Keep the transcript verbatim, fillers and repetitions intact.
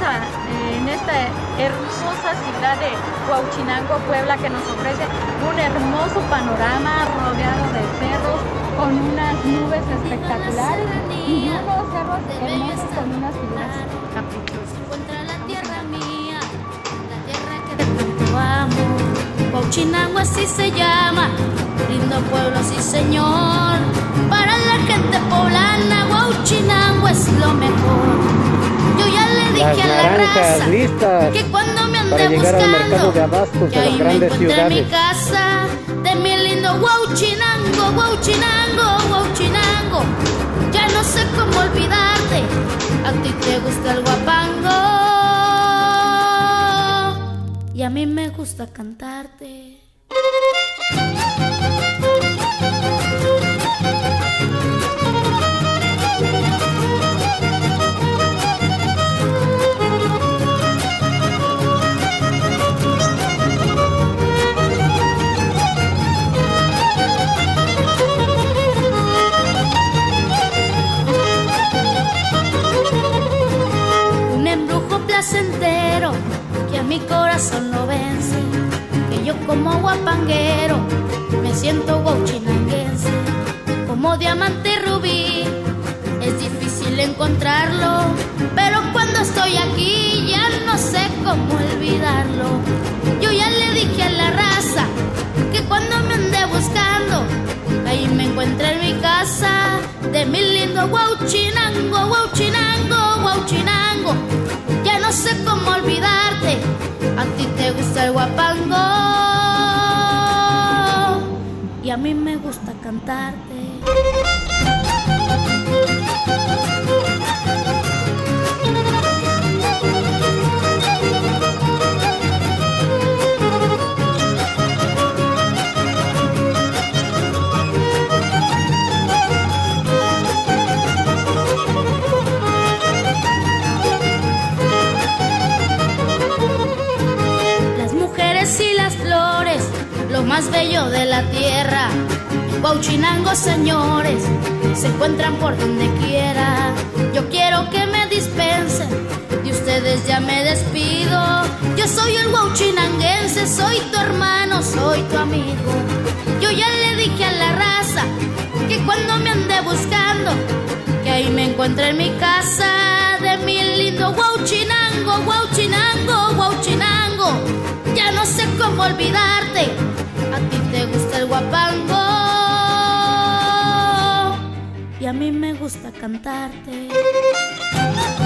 a, eh, en esta hermosa ciudad de Huauchinango, Puebla, que nos ofrece un hermoso panorama rodeado de cerros con unas nubes espectaculares y unos cerros hermosos con unas figuras caprichosas. Encuentra la tierra mía, la tierra que de tanto amo. Huauchinango así se llama, lindo pueblo, sí señor. Para la gente poblana, Huauchinango es lo mejor. Yo ya le dije a la raza listas que cuando me ande para llegar al mercado buscando, de abastos que de las ahí me grandes encuentre en mi ciudades. casa, de mi lindo Huauchinango, Huauchinango, Huauchinango. Ya no sé cómo olvidarte, a ti te gusta el guapango y a mí me gusta cantarte. Un embrujo placentero que a mi corazón no vence, que yo como guapanguero me siento huauchinanguense. Como diamante rubí es difícil encontrarlo, pero cuando estoy aquí ya no sé cómo olvidarlo. Yo ya le dije a la raza que cuando me ande buscando, ahí me encuentre en mi casa, de mi lindo Huauchinango, Huauchinango, Huauchinango. Ya no sé cómo olvidarte, a ti te gusta el guapango y a mí me gusta cantarte. Y las flores, lo más bello de la tierra. Huauchinango, señores, se encuentran por donde quiera. Yo quiero que me dispensen, de ustedes ya me despido. Yo soy el huauchinanguense, soy tu hermano, soy tu amigo. Yo ya le dije a la raza que cuando me ande buscando, que ahí me encuentre en mi casa, de mi lindo Huauchinango, Huauchinango, Huauchinango. Ya no sé cómo olvidarte, a ti te gusta el guapango y a mí me gusta cantarte.